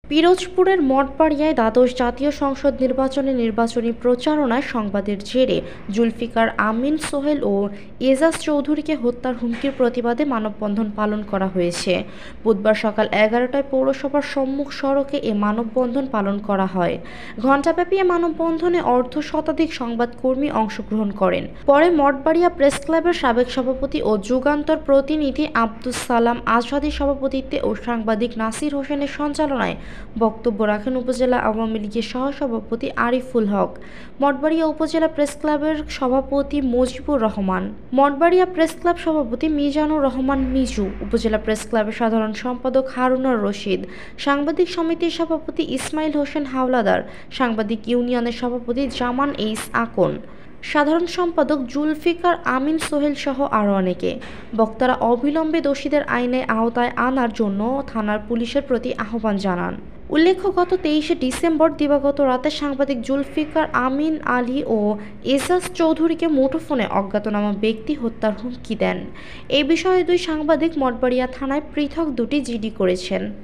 পিরোজপুরের মঠবাড়িয়ায় দ্বাদশ জাতীয় সংসদ নির্বাচনে নির্বাচনী প্রচারণায় সংবাদের জেরে জুলফিকার আমিন সোহেল ও এজাজ চৌধুরীকে হত্যার হুমকির প্রতিবাদে মানববন্ধন পালন করা হয়েছে। বুধবার সকাল 11টায় পৌরসভার সম্মুখ সড়কে এ মানববন্ধন পালন করা হয়। ঘণ্টাব্যাপী এ মানববন্ধনে অর্ধশতাধিক সংবাদকর্মী অংশগ্রহণ করেন। পরে মঠবাড়িয়া প্রেস ক্লাবের সাবেক সভাপতি ও যুগান্তর প্রতিনিধি আব্দুস সালাম আজহাদীর সভাপতিত্বে ও সাংবাদিক নাসির হোসেনের সঞ্চালনায় বক্তব্য রাখেন উপজেলা আওয়ামী লীগের সহসভাপতি আরিফুল হক, মঠবাড়িয়া উপজেলা প্রেস ক্লাবের সভাপতি মুজিবুর রহমান, মঠবাড়িয়া প্রেস ক্লাব সভাপতি মিজানুর রহমান মিজু, উপজেলা প্রেস ক্লাবের সাধারণ সম্পাদক হারুনার রশিদ, সাংবাদিক সমিতির সভাপতি ইসমাইল হোসেন হাওলাদার, সাংবাদিক ইউনিয়নের সভাপতি জামান এইস আকন, সাধারণ সম্পাদক জুলফিকার আমিন সোহেল সহ আরও অনেকে। বক্তারা অবিলম্বে দোষীদের আইনের আওতায় আনার জন্য থানার পুলিশের প্রতি আহ্বান জানান। উল্লেখ্য, গত 23শে ডিসেম্বর দিবাগত রাতে সাংবাদিক জুলফিকার আমিন আলী ও এজাজ চৌধুরীকে মুঠোফোনে অজ্ঞাতনামা ব্যক্তি হত্যার হুমকি দেন। এ বিষয়ে দুই সাংবাদিক মঠবাড়িয়া থানায় পৃথক দুটি জিডি করেছেন।